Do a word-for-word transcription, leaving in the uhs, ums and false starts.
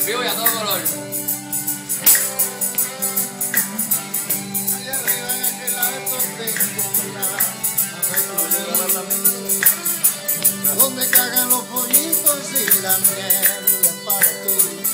vivo y a todo color. Allá arriba en aquel lado tengo una donde cagan los pollitos y la miel es para ti.